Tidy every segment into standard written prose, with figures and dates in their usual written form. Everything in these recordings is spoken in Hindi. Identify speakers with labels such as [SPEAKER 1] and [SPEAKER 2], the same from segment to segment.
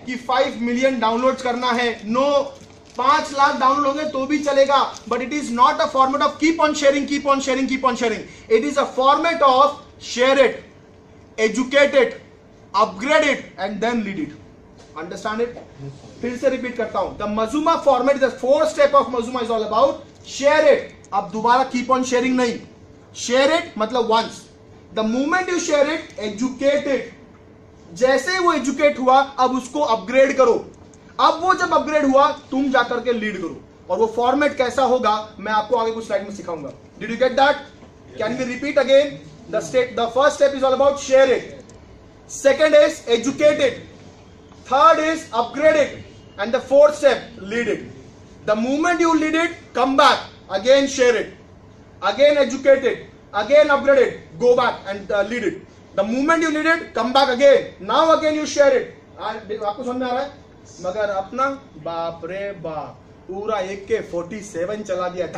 [SPEAKER 1] कि 5 मिलियन डाउनलोड करना है, नो 5 लाख डाउनलोड होंगे तो भी चलेगा, but it is not a format of keep on sharing, keep on sharing, keep on sharing. It is a format of share it, educate it, upgrade it and then lead it. Understand it? फिर से रिपीट करता हूं. The Majuma format, the 4th step of Majuma is all about share it. अब दोबारा कीप ऑन शेयरिंग नहीं, शेयर इट मतलब once. The moment you share it, educate it. जैसे वो एजुकेट हुआ अब उसको अपग्रेड करो. अब वो जब अपग्रेड हुआ तुम जाकर के लीड करो. और वो फॉर्मेट कैसा होगा मैं आपको आगे कुछ स्लाइड में सिखाऊंगा. Did you get that? Can we repeat again? The first step is all about share it, second is educate it, third is upgrade it, and the 4th step, lead it. The moment you lead it, come back, again share it, again educate it, again upgrade it, go back and lead it. The moment you lead it, come back again, now again you share it. आपको समझ में आ रहा है? मगर अपना बाप रे बाप पूरा AK-47 चला दिया,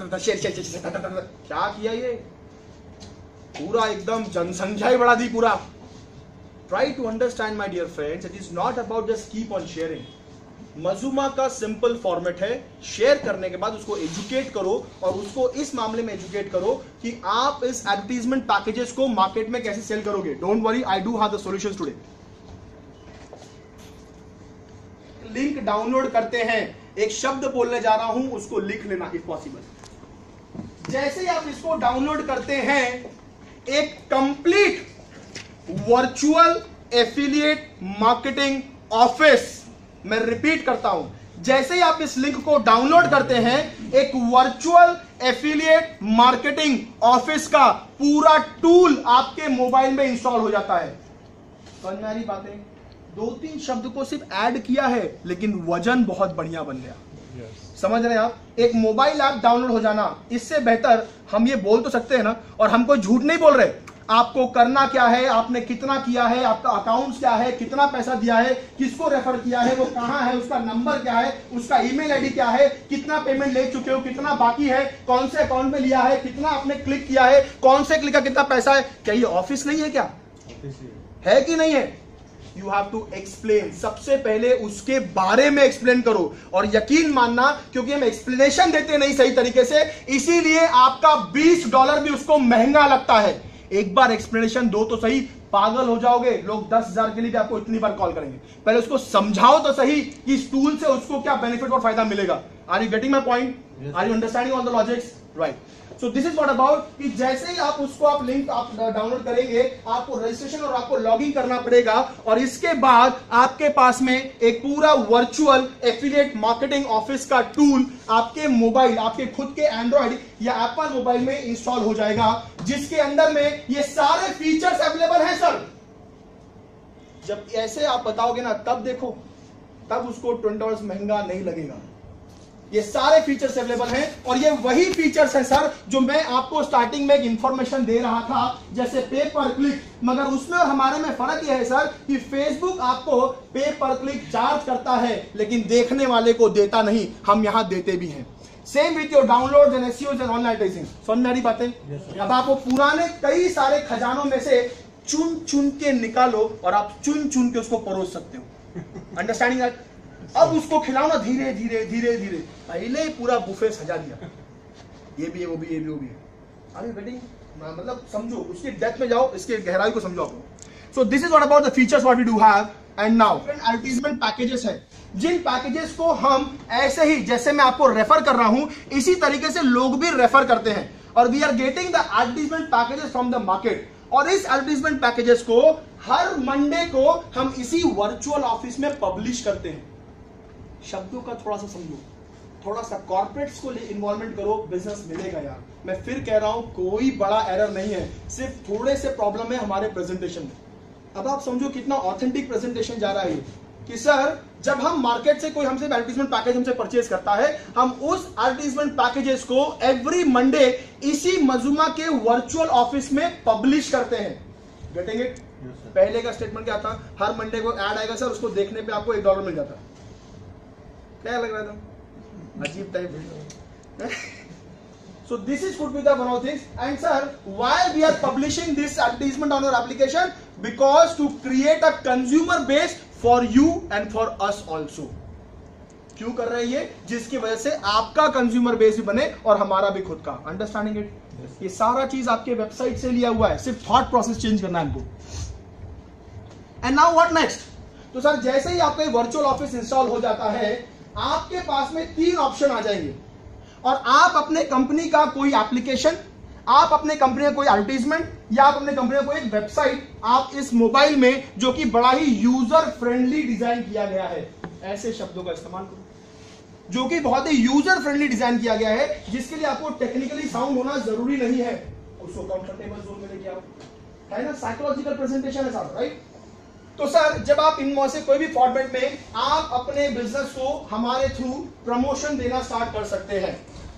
[SPEAKER 1] क्या किया ये? पूरा एकदम जनसंख्या ही बढ़ा दी पूरा. Try to understand my dear friends, it is not about just keep on sharing. मजूमा का सिंपल फॉर्मेट है, शेयर करने के बाद उसको एजुकेट करो और उसको इस मामले में एजुकेट करो कि आप इस एडवर्टीजमेंट पैकेजेस को मार्केट में कैसे सेल करोगे. Don't worry, I do have the solutions today. Link download करते हैं, एक शब्द बोलने जा रहा हूं, उसको लिख लेना इफ पॉसिबल. जैसे ही आप इसको डाउनलोड करते हैं, एक complete virtual affiliate marketing office, मैं रिपीट करता हूं, जैसे ही आप इस लिंक को डाउनलोड करते हैं, एक वर्चुअल एफिलिएट मार्केटिंग ऑफिस का पूरा टूल आपके मोबाइल में इंस्टॉल हो जाता है. समझ में आ रही बातें? 2-3 शब्द को सिर्फ ऐड किया है लेकिन वजन बहुत बढ़िया बन गया. समझ रहे हैं आप? एक मोबाइल ऐप डाउनलोड हो जाना, इससे बेहतर हम ये बोल तो सकते हैं ना, और हम कोई झूठ नहीं बोल रहे. आपको करना क्या है, आपने कितना किया है, आपका अकाउंट क्या है, कितना पैसा दिया है, किसको रेफर किया है, वो कहां है, उसका नंबर क्या है, उसका ईमेल आईडी क्या है, कितना पेमेंट ले चुके हो, कितना बाकी है, कौन से अकाउंट में लिया है, कितना आपने क्लिक किया है, कौन से क्लिक का कितना पैसा है. क्या ये ऑफिस नहीं है? क्या है कि नहीं है? You have to explain. सबसे पहले उसके बारे में एक्सप्लेन करो. और यकीन मानना, क्योंकि हम एक्सप्लेनेशन देते नहीं सही तरीके से, इसीलिए आपका $20 भी उसको महंगा लगता है. एक बार एक्सप्लेनेशन दो तो सही, पागल हो जाओगे. लोग 10,000 के लिए भी आपको इतनी बार कॉल करेंगे. पहले उसको समझाओ तो सही कि इस टूल से उसको क्या बेनिफिट और फायदा मिलेगा. Are you getting my point? Are you understanding all the logics? Right. So this is what about कि जैसे ही आप उसको आप लिंक आप डाउनलोड करेंगे, आपको रजिस्ट्रेशन और आपको लॉगिन करना पड़ेगा. और इसके बाद आपके पास में एक पूरा वर्चुअल एफिलिएट मार्केटिंग ऑफिस का टूल आपके मोबाइल, आपके खुद के एंड्रॉइड या एप्पल मोबाइल में इंस्टॉल हो जाएगा, जिसके अंदर में ये सारे फीचर्स अवेलेबल हैं. सर जब ऐसे आप बताओगे ना, तब देखो, तब उसको $20 महंगा नहीं लगेगा. ये सारे फीचर्स अवेलेबल हैं. और ये वही फीचर्स हैं सर जो मैं आपको स्टार्टिंग में एक इंफॉर्मेशन दे रहा था, जैसे पे पर क्लिक. मगर उसमें और हमारे में फर्क ये है सर कि फेसबुक आपको पे पर क्लिक चार्ज करता है लेकिन देखने वाले को देता नहीं. हम यहां देते भी हैं. Same with your download and SEO and online advertising. समझ में आ रही बातें? अब आप वो पुराने कई सारे खजानों में से चुन चुन के निकालो और आप चुन चुन के उसको परोस सकते हो. Understanding that? अब उसको खिलाओ ना धीरे धीरे धीरे धीरे. पहले पूरा बुफे सजा दिया, ये भी है, वो भी है, ये भी, वो भी है. अरे वेटिंग, मतलब समझो, उसकी डेप्थ में जाओ, इसके गहराई को समझो आपको. So this is what about the features what we do have. And now advertisement packages है, जिन पैकेजेस को हम ऐसे ही जैसे मैं आपको रेफर कर रहा हूं, इसी तरीके से लोग भी रेफर करते हैं. और we are getting the advertisement packages from the market. और इस एडवर्टाइजमेंट पैकेजेस को हर मंडे को हम इसी वर्चुअल ऑफिस में पब्लिश करते हैं. शब्दों का थोड़ा सा समझो, थोड़ा सा कॉर्पोरेट्स को इन्वॉल्वमेंट करो, बिजनेस मिलेगा यार. मैं फिर कह रहा हूं, कोई बड़ा एरर नहीं है, सिर्फ थोड़े से प्रॉब्लम है हमारे प्रेजेंटेशन में. अब आप समझो कितना ऑथेंटिक प्रेजेंटेशन जा रहा है कि सर जब हम मार्केट से कोई हमसे एडवर्टाइजमेंट पैकेज हमसे परचेज करता है, हम उस एडवर्टाइजमेंट पैकेजेस को एवरी मंडे इसी मजूमा के वर्चुअल ऑफिस में पब्लिश करते हैं. Getting it? पहले का स्टेटमेंट क्या था? हर मंडे को ऐड आएगा सर, उसको देखने पे आपको $1 मिल जाता. क्या लग रहा था? अजीब type. So this is could be the one of things. And sir, why we are publishing this advertisement on our application? Because to create a consumer base for you and for us also. क्यों कर रहे हैं ये? जिसकी वजह से आपका कंज्यूमर बेस भी बने और हमारा भी खुद का। Understanding it? ये सारा चीज आपके वेबसाइट से लिया हुआ है, सिर्फ थॉट प्रोसेस चेंज करना है हमको। And now what next? तो सर जैसे ही आपका वर्चुअल ऑफिस इंस्टॉल हो जाता है, आपके पास में 3 ऑप्शन आ जाएंगे और आप अपने कंपनी का कोई एप्लीकेशन, आप अपने कंपनी का कोई एडवर्टाइजमेंट या आप अपने कंपनी का कोई एक वेबसाइट आप इस मोबाइल में, जो कि बड़ा ही यूजर फ्रेंडली डिजाइन किया गया है, ऐसे शब्दों का इस्तेमाल करो, जो कि बहुत ही यूजर फ्रेंडली डिजाइन किया गया है, जिसके लिए आपको टेक्निकली साउंड होना जरूरी नहीं है, उसको कंफर्टेबल जोन में लेके आओ, है ना? साइकोलॉजिकल प्रेजेंटेशन है साहब, राइट? तो सर जब आप इनमें से कोई भी फॉर्मेट में आप अपने बिजनेस को हमारे थ्रू प्रमोशन देना स्टार्ट कर सकते हैं,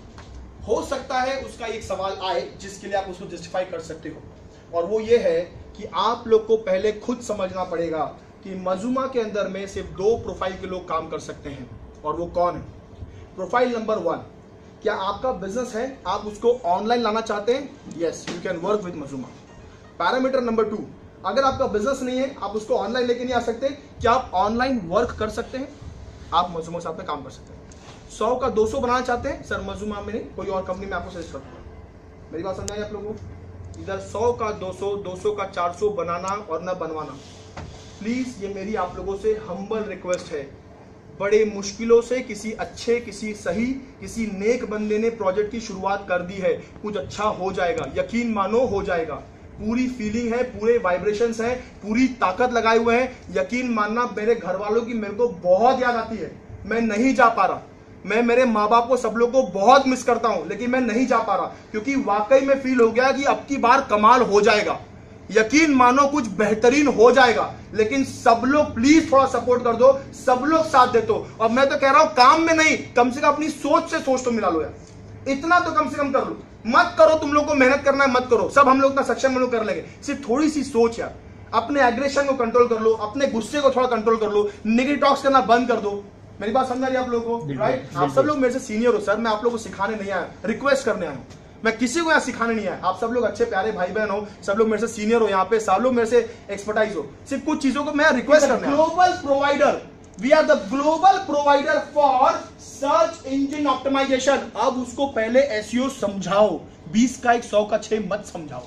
[SPEAKER 1] हो सकता है उसका एक सवाल आए जिसके लिए आप उसको जस्टिफाई कर सकते हो, और वो ये है कि आप लोग को पहले खुद समझना पड़ेगा कि मजूमा के अंदर में सिर्फ 2 प्रोफाइल के लोग काम कर सकते हैं, और वो कौन है? प्रोफाइल नंबर 1, क्या आपका बिजनेस है, आप उसको ऑनलाइन लाना चाहते हैं? Yes, you can work with Majuma. Parameter number 2, अगर आपका बिजनेस नहीं है, आप उसको ऑनलाइन लेके नहीं आ सकते, क्या आप ऑनलाइन वर्क कर सकते हैं? आप मजूमा के साथ में काम कर सकते हैं। 100 का 200 बनाना चाहते हैं? सर मजूमा में नहीं, कोई और कंपनी में आपको सजेस्ट करता हूं। मेरी बात समझ आई आप लोगों को? इधर 100 का 200, 200 का 400 बनाना और न बनवाना। प्लीज ये मेरी आप लोगों से हम्बल रिक्वेस्ट है। बड़े मुश्किलों से किसी अच्छे, किसी सही, किसी नेक बंदे ने प्रोजेक्ट की शुरुआत कर दी है, कुछ अच्छा हो जाएगा, यकीन मानो हो जाएगा। पूरी फीलिंग है, पूरे वाइब्रेशंस है, पूरी ताकत लगाए हुए हैं। यकीन मानना, मेरे घर वालों की मेरे को बहुत याद आती है, मैं नहीं जा पा रहा। मैं मेरे माँ बाप को, सब लोगों को बहुत मिस करता हूं, लेकिन मैं नहीं जा पा रहा, क्योंकि वाकई में फील हो गया कि अब की बार कमाल हो जाएगा, यकीन मानो कुछ बेहतरीन हो जाएगा। लेकिन सब लोग प्लीज थोड़ा सपोर्ट कर दो, सब लोग साथ दे दो। और मैं तो कह रहा हूं काम में नहीं, कम से कम अपनी सोच से सोच तो मिला लो यार, इतना तो कम से कम कर लो। मत करो तुम लोग को मेहनत करना है, मत करो, सब हम लोग ना सक्षम लोग कर लेंगे, सिर्फ थोड़ी सी सोच यार। अपने एग्रेशन को कंट्रोल कर लो, अपने गुस्से को थोड़ा कंट्रोल कर लो, नेगेटिव टॉक्स करना बंद कर दो। मेरी बात समझ रही है आप लोगों को? राइट? आप सब लोग मेरे से सीनियर हो सर, मैं आप लोगों को सिखाने नहीं आया, रिक्वेस्ट करने आया हूं। मैं किसी को यहाँ सिखाने नहीं आया, आप सब लोग अच्छे प्यारे भाई बहन हो, सब लोग मेरे से सीनियर हो, यहाँ पे सब लोग मेरे से एक्सपर्टाइज हो, सिर्फ कुछ चीजों को मैं रिक्वेस्ट करना है। Global provider, we are the global provider for search engine optimization. अब उसको पहले एसईओ समझाओ, 20 का 1, 100 का 6 मत समझाओ।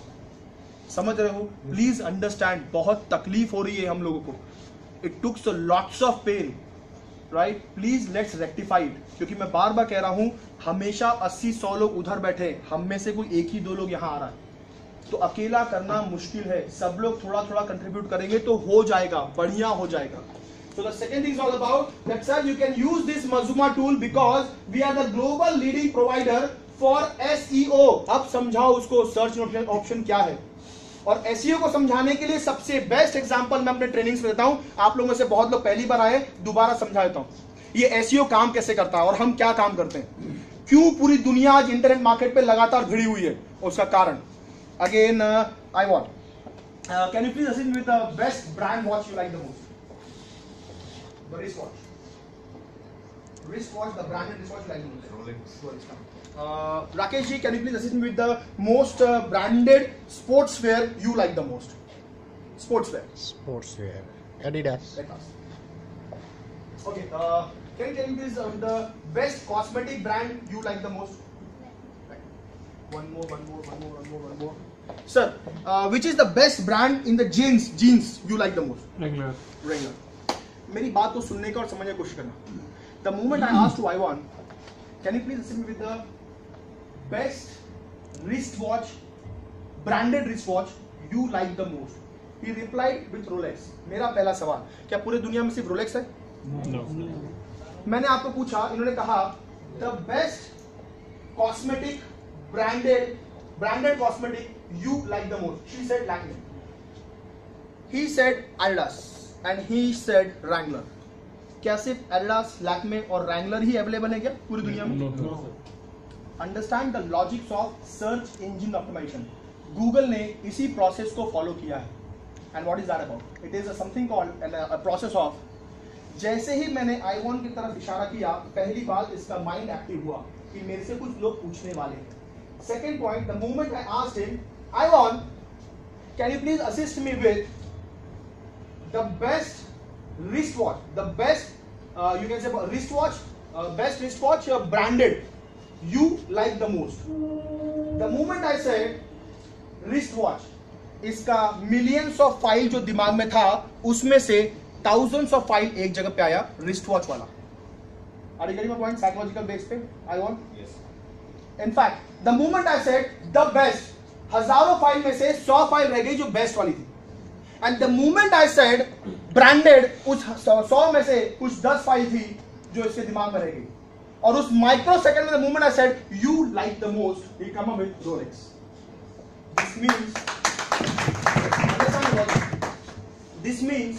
[SPEAKER 1] समझ रहे हो? प्लीज अंडरस्टैंड, बहुत तकलीफ हो रही है हम लोगों को, it tooks lots of pain, right? Please let's rectify it, क्योंकि मैं बार बार कह रहा हूं, हमेशा 80-100 लोग उधर बैठे, हम में से कोई 1 ही 2 लोग यहां आ रहा है, तो अकेला करना मुश्किल है। सब लोग थोड़ा थोड़ा कंट्रीब्यूट करेंगे तो हो जाएगा, बढ़िया हो जाएगा। So the second thing is all about that sir, you can use this Mazuma tool because we are the global leading provider for SEO। अब समझाओ उसको सर्च ऑप्शन क्या है, और SEO को समझाने के लिए सबसे बेस्ट एग्जांपल मैं अपने ट्रेनिंग्स में देता हूं। आप लोगों में से बहुत लोग पहली बार आए, दोबारा समझा देता हूं ये SEO काम कैसे करता है और हम क्या काम करते हैं, क्यों पूरी दुनिया आज इंटरनेट मार्केट पे लगातार भिड़ी हुई है, उसका कारण। Again I want, can you please assist with the best brand watch you like the most? The wristwatch. Wristwatch, the branded wristwatch like Rolex. Rakesh ji, can you please assist me with the most branded sportswear you like the most? Sportswear.
[SPEAKER 2] Sportswear. Adidas.
[SPEAKER 1] Okay. Can you tell me please the best cosmetic brand you like the most? One more. Sir, which is the best brand in the jeans you like the most? Regular. मेरी बात को सुनने का और समझने की कोशिश करना। The moment I asked to Ivan, can you please assist me with the best wristwatch, branded wristwatch you like the most? He replied with Rolex. मेरा पहला सवाल, क्या पूरी दुनिया में सिर्फ रोलेक्स है? No. मैंने आपको पूछा, इन्होंने कहा the best cosmetic branded cosmetic you like the most. She said Lakme. He said Adidas. And he said Wrangler. क्या सिर्फ Adidas, Lakme और Wrangler ही अवेलेबल है क्या पूरी दुनिया में? No. Understand the logics of search engine optimization. Google ने इसी प्रोसेस को फॉलो किया है. And what is that about? It is something called a process of, जैसे ही मैंने आईवॉन की तरफ इशारा किया, पहली बात इसका माइंड एक्टिव हुआ कि मेरे से कुछ लोग पूछने वाले हैं. Second point, the moment I asked him, Ivan, can you please assist me with the best wristwatch, the best, you can say wristwatch, best wristwatch branded you like the most. The moment I said wristwatch, इसका millions of फाइल जो दिमाग में था उसमें से thousands of फाइल एक जगह पे आया wristwatch वाला. Are you getting my point? Psychological base पे I want. Yes. In fact, the moment I said the best, हजारों फाइल में से 100 फाइल रह गई जो बेस्ट वाली थी. And the moment I said branded, उस 100 में से कुछ 10 फाइल थी जो इसके दिमाग में रह गई. और उस माइक्रो सेकंड में the moment I said you like the most, he come up with Rolex. This means, understand what? This means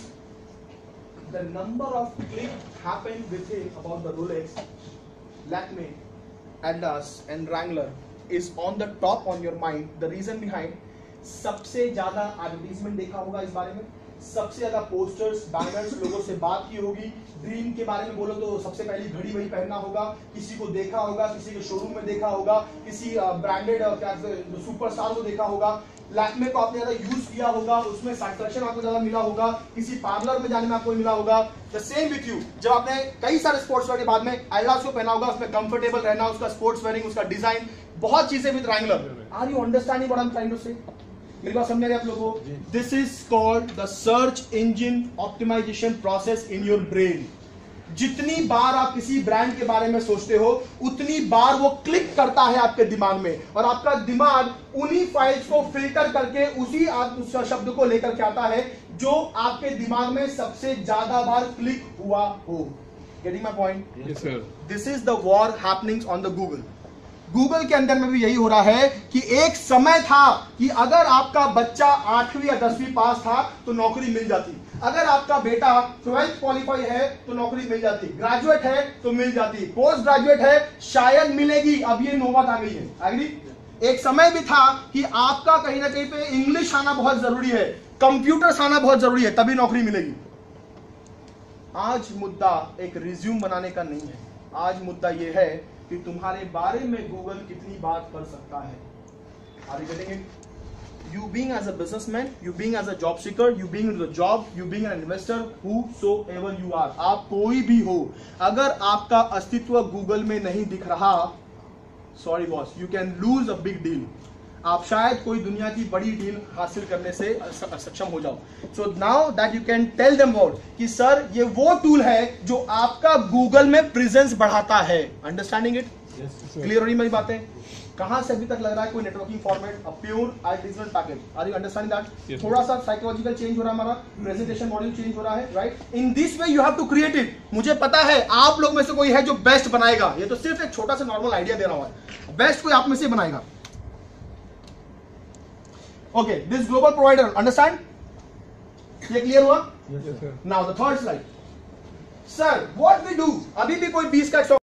[SPEAKER 1] the number of clicks happened with him about the Rolex, Lakme, Adidas and Wrangler is on the top on your mind. The reason behind, सबसे ज्यादा एडवर्टीजमेंट देखा होगा इस बारे में, सबसे ज्यादा पोस्टर्स, बैनर्स, लोगों से बात की होगी. ड्रीम के बारे में बोलो तो सबसे पहली घड़ी वही पहनना होगा, किसी को देखा होगा, किसी के शोरूम में देखा होगा, किसी ब्रांडेड सुपरस्टार को देखा होगा. लैक्मे को आपने ज्यादा यूज किया होगा, उसमें सैटिस्फैक्शन आपको ज्यादा मिला होगा, किसी पार्लर में जाने में आपको मिला होगा. द सेम विथ यू, जब आपने कई सारे स्पोर्ट्स वेयर के बाद में एडिडास को पहना होगा, उसमें कंफर्टेबल रहना, उसका स्पोर्ट्स वेयरिंग, उसका डिजाइन, बहुत चीजें with Wrangler. Are you understanding what I am trying to say? मेरी बात समझ रहे आप लोगों को? This is called the search engine optimization process in your brain. जितनी बार आप किसी ब्रांड के बारे में सोचते हो उतनी बार वो क्लिक करता है आपके दिमाग में, और आपका दिमाग उन्हीं फाइल्स को फिल्टर करके उसी शब्द को लेकर के आता है जो आपके दिमाग में सबसे ज्यादा बार क्लिक हुआ हो. Getting my point? Yes sir. This is the war happenings on the Google. Google के अंदर में भी यही हो रहा है कि एक समय था कि अगर आपका बच्चा 8वीं या 10वीं पास था तो नौकरी मिल जाती, अगर आपका बेटा 12th क्वालिफाई है तो नौकरी मिल जाती, ग्रेजुएट है तो मिल जाती, पोस्ट ग्रेजुएट है शायद मिलेगी. अब ये नौबत आ गई है. एग्री? एक समय भी था कि आपका कहीं ना कहीं पे इंग्लिश आना बहुत जरूरी है, कंप्यूटर आना बहुत जरूरी है, तभी नौकरी मिलेगी. आज मुद्दा एक रिज्यूम बनाने का नहीं है. आज मुद्दा ये है कि तुम्हारे बारे में गूगल कितनी बात कर सकता है. Are you getting it? You being as a businessman, you being as a job seeker, you being in the job, you being an investor, whosoever you are, आप कोई भी हो, अगर आपका अस्तित्व गूगल में नहीं दिख रहा, sorry boss, you can lose a big deal. आप शायद कोई दुनिया की बड़ी डील हासिल करने से सक्षम हो जाओ. So now that you can tell them about कि सर ये वो टूल है जो आपका गूगल में प्रेजेंस बढ़ाता है. Understanding it? क्लियर हो रही मेरी बातें? कहां से अभी तक लग रहा है कोई networking format, a pure advertisement package? Are you understanding that? थोड़ा सा साइकोलॉजिकल चेंज हो रहा है, हमारा प्रेजेंटेशन मॉड्यूल चेंज हो रहा है, right? In this way you have to create it. मुझे पता है आप लोग में से कोई है जो बेस्ट बनाएगा. ये तो सिर्फ एक छोटा सा नॉर्मल आइडिया दे रहा हूं. बेस्ट कोई आप में से बनाएगा. Okay, this global provider, understand? ये क्लियर हुआ? Yes, sir. Now the third slide. Sir, what we do? अभी भी कोई 20 का